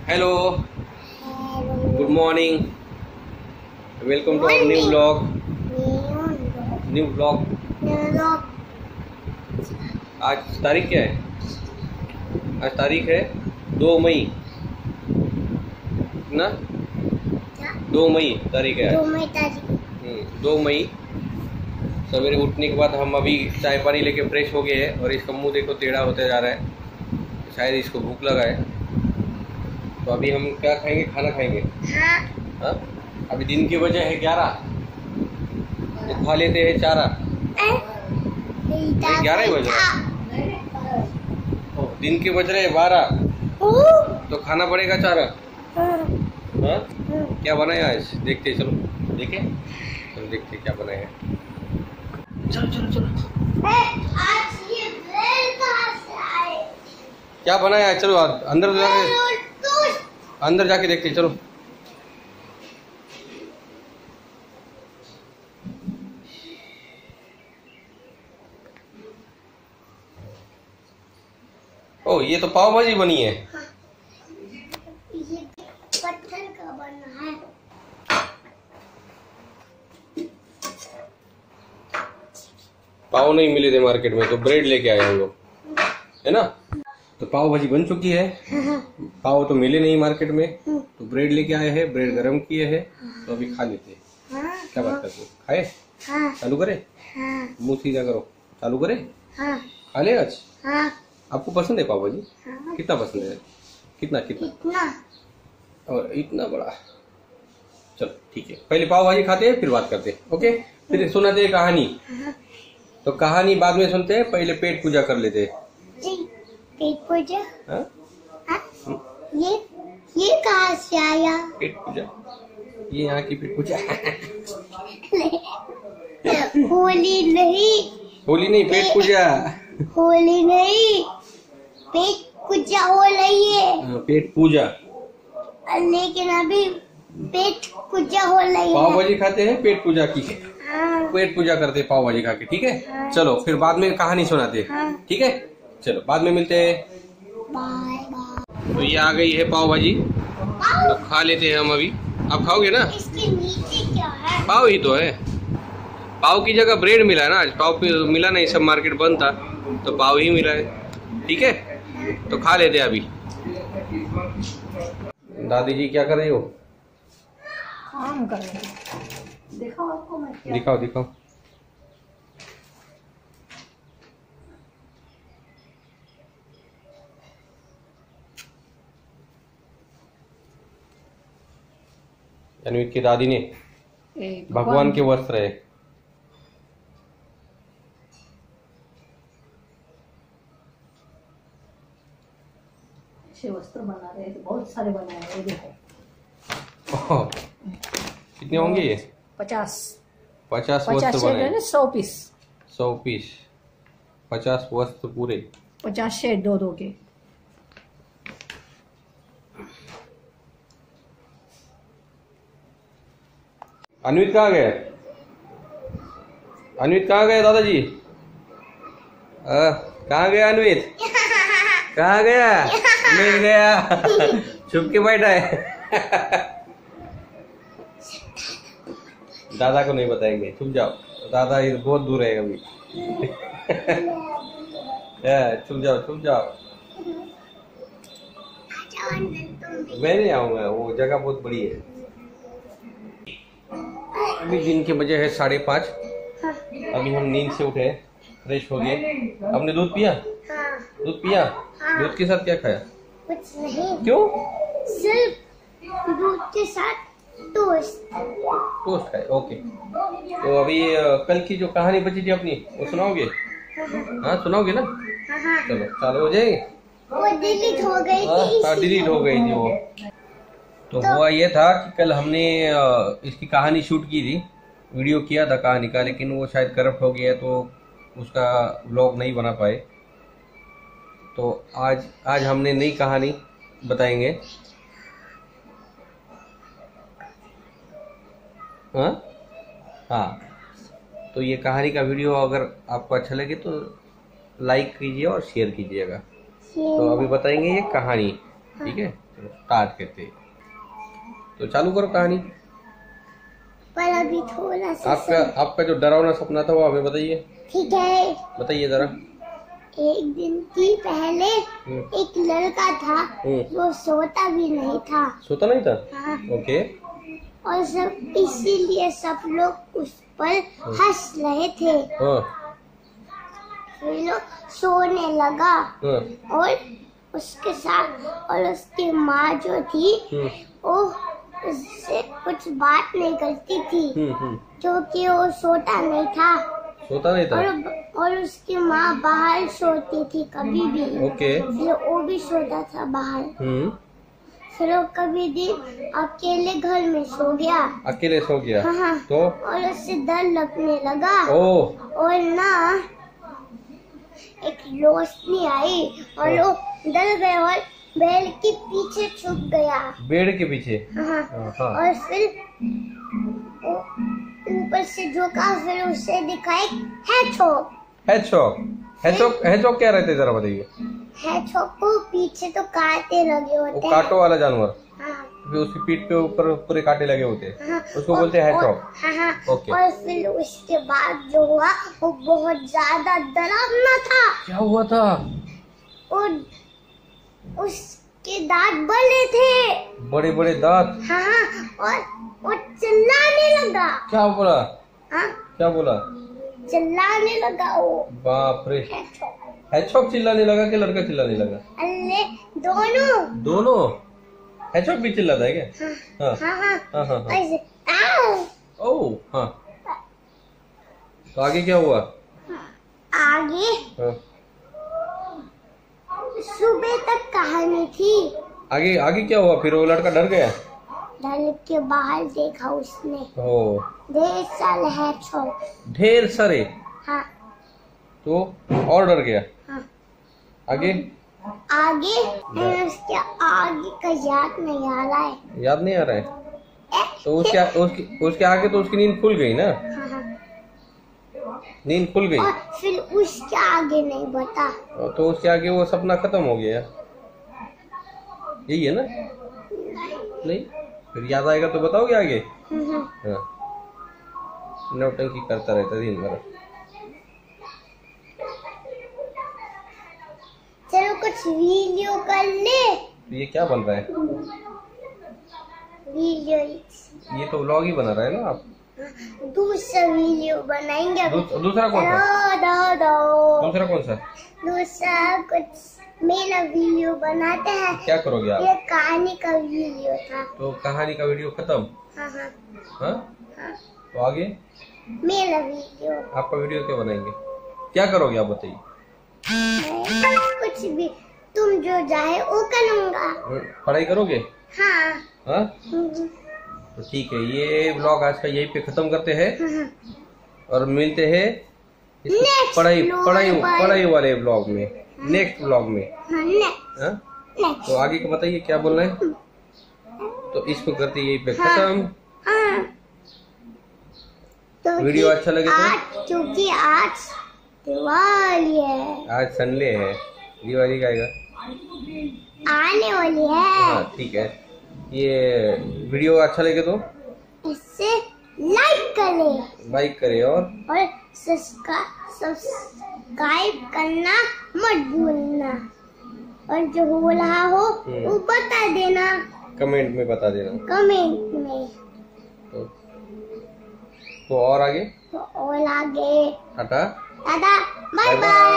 Hello, good morning, welcome to our new vlog. आज तारीख क्या है? आज तारीख है 2 मई ना, 2 मई तारीख है। 2 मई सवेरे उठने के बाद हम अभी चाय पानी लेके फ्रेश हो गए हैं और इसका मुंह देखो टेढ़ा होते जा रहा है, शायद इसको भूख लगा है। तो अभी हम क्या खाएंगे? खाना खाएंगे। हाँ? अभी दिन की वजह है 11, तो खा लेते हैं 4। 11 ही बज रहा है, दिन के बज रहे हैं 12, तो खाना पड़ेगा 4। हाँ? क्या बनाया आज? देखते चलो, देखे चलो देखते क्या बनाया है। चलो चलो चलो, क्या बनाया है? चलो अंदर जाके देखते चलो। ओ, ये तो पाव भाजी बनी है। ये पत्थर का बना है। पाव नहीं मिले थे मार्केट में, तो ब्रेड लेके आए हम लोग, है ना। तो पाव भाजी बन चुकी है, पाव तो मिले नहीं मार्केट में, तो ब्रेड लेके आए हैं, ब्रेड गरम किए हैं, तो अभी खा लेते हैं। क्या बात करते हो? खाए? चालू करे? मुंह सीधा करो, चालू करे। खा ले आज। आपको पसंद है पाव भाजी? कितना पसंद है? कितना कितना? और इतना बड़ा। चलो ठीक है, पहले पाव भाजी खाते हैं फिर बात करते हैं। ओके, फिर सुनाते हैं कहानी। तो कहानी बाद में सुनते हैं, पहले पेट पूजा कर लेते हैं। पेट पूजा? ये कहाँ से आया? पेट पूजा, ये यहाँ की पेट पूजा। होली नहीं, होली नहीं, पेट पूजा। होली नहीं, पेट पूजा हो रही है। पेट पूजा, लेकिन अभी पेट पूजा हो रही है। पाव भाजी खाते हैं, पेट पूजा की, पेट पूजा करते हैं पाव भाजी खा के। ठीक है, चलो फिर बाद में कहानी सुनाते हैं। ठीक है, चलो बाद में मिलते हैं। Bye bye. तो ये आ गई है पाव भाजी, तो खा लेते हैं हम अभी। आप खाओगे ना? इसके नीचे क्या है? पाव ही तो है, पाव की जगह ब्रेड मिला है ना आज। पाव मिला नहीं, सब मार्केट बंद था, तो पाव ही मिला है। ठीक है, तो खा लेते हैं अभी। दादी जी क्या कर रही हो? काम कर रही हूं। दिखाओ आपको मैं क्या। दिखाओ दिखाओ। अनवित की दादी ने भगवान के वस्त्र है। अच्छे वस्त्र बना रहे थे, बहुत सारे बनाए हैं। देखो कितने होंगे ये? 50 वस्त्र बनाए। 100 पीस। 100 पीस, 50 वस्त्र पूरे। 50 शेड दो के। अन्वित कहाँ गए? अन्वित कहाँ गए दादाजी? कहाँ गया अन्वित? कहाँ गया? मिल गया। छुप के बैठा है। दादा को नहीं बताएंगे, छुप जाओ। दादा इधर बहुत दूर है अभी। छुप जाओ छुप जाओ। मैं नहीं आऊंगा, वो जगह बहुत बड़ी है। अभी दिन के बजे है 5:30। अभी हम नींद से उठे, फ्रेश हो गए। आपने दूध पिया? दूध पिया? दूध के साथ क्या खाया? कुछ नहीं। क्यों? सिर्फ दूध के साथ टोस्ट। टोस्ट खाए, ओके। तो अभी कल की जो कहानी बची थी अपनी, वो सुनाओगे? हाँ सुनाओगे ना? चलो चालू हो जाएगी। वो डिलीट हो गई थी। हाँ डिलीट हो गई थी वो। तो हुआ ये था कि कल हमने इसकी कहानी शूट की थी, वीडियो किया था कहानी का, लेकिन वो शायद करप्ट हो गया, तो उसका व्लॉग नहीं बना पाए। तो आज हमने नई कहानी बताएंगे। हाँ, तो ये कहानी का वीडियो अगर आपको अच्छा लगे तो लाइक कीजिए और शेयर कीजिएगा। तो अभी बताएंगे ये कहानी, ठीक है। चलो स्टार्ट करते हैं। तो चालू करो कहानी। पर अभी थोड़ा सा आपका जो डरावना सपना था वो हमें बताइए। ठीक है, बताइए जरा। एक दिन की पहले एक लड़का था वो सोता भी नहीं था। सोता नहीं था? हाँ। ओके। और सब इसीलिए सब लोग उस पर हंस रहे थे। हाँ। फिर वो सोने लगा हाँ। और उसके साथ और उसकी माँ जो थी वो उससे कुछ बात नहीं करती थी क्योंकि वो सोता नहीं था। सोता नहीं था? और उसकी माँ बाहर सोती थी कभी भी। ओके। फिर वो भी सोता था बाहर। फिर वो कभी दिन अकेले घर में सो गया। अकेले सो गया? हाँ। तो और उससे डर लगने लगा। और ना एक रोशनी आई और वो डर गया और बेड के पीछे छुप गया। बेड के पीछे? हाँ। हाँ। और फिर ऊपर से झुका, फिर उसे दिखाई हैचहॉग। हैचहॉग क्या रहते जरा बताइए। हैचहॉग को पीछे तो कांटे लगे होते हैं। कांटों वाला जानवर? हाँ। उसकी पीठ पे ऊपर पूरे कांटे लगे होते हैं। हाँ। उसको बोलते हैं हैचहॉग। हाँ। ओके। और फिर उसके बाद जो हुआ वो बहुत ज्यादा डरावना था। क्या हुआ था? और उसके दांत बड़े थे। बड़े बड़े दांत? हाँ। और वो चिल्लाने लगा। क्या बोला? हाँ? क्या बोला? चिल्लाने लगा वो। बाप रे। हैचहॉग चिल्लाने लगा कि लड़का चिल्लाने लगा? अरे दोनों। हैचहॉग भी चिल्लाता है क्या? हाँ। ऐसे आओ। ओह हाँ। तो आगे क्या हुआ? आगे सुबह तक कहानी थी। आगे क्या हुआ फिर? वो लड़का डर गया? डर के बाहर देखा उसने। ढेर सारे हैचहॉग। ढेर सारे? हाँ। तो और डर गया? हाँ। आगे उसके आगे का याद नहीं आ रहा है। याद नहीं आ रहा है? तो उसके आगे तो उसकी नींद खुल गई ना? हाँ। नींद खुल गई और फिर उसके आगे नहीं बता। तो उसके आगे वो सपना खत्म हो गया। यही है ना? नहीं फिर याद आएगा तो बताओगे आगे? हाँ। नौटंकी करता रहता दिन भर। चलो कुछ वीडियो कर ले। ये क्या बन रहा है? वीडियो ये तो व्लॉग ही बना रहा है ना आप? दूसरा वीडियो बनाएंगे। दूसरा कौन सा? दूसरा कौन सा? दूसरा कुछ मेरा वीडियो बनाते हैं। क्या करोगे आप? ये कहानी का वीडियो था। तो कहानी का वीडियो खत्म? हाँ। तो आगे मेरा वीडियो। आपका वीडियो क्या बनाएंगे? क्या करोगे आप बताइए? कुछ भी, तुम जो चाहे वो करूँगा। पढ़ाई करोगे? हाँ। तो ठीक है, ये व्लॉग आज का यहीं पे खत्म करते हैं और मिलते हैं पढ़ाई वाले व्लॉग में, नेक्स्ट व्लॉग में। हाँ? तो आगे का बताइए क्या बोलना है? तो इसको करते यहीं पे खत्म। तो वीडियो अच्छा लगे तो? क्योंकि आज दिवाली है। आज संडे है, दिवाली का आएगा आने वाली है। हाँ ठीक है। ये वीडियो अच्छा लगे तो इससे लाइक करें और सब्सक्राइब करना मत भूलना। और जो हो रहा हो वो बता देना, कमेंट में बता देना। कमेंट में। तो और आगे टाटा, टाटा बाय बाय।